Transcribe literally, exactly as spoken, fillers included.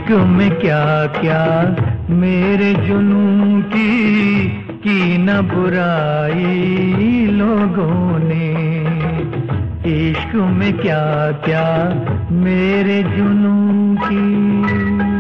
इश्क में क्या क्या मेरे जुनून की की न बुराई लोगों ने। इश्क में क्या क्या मेरे जुनून की।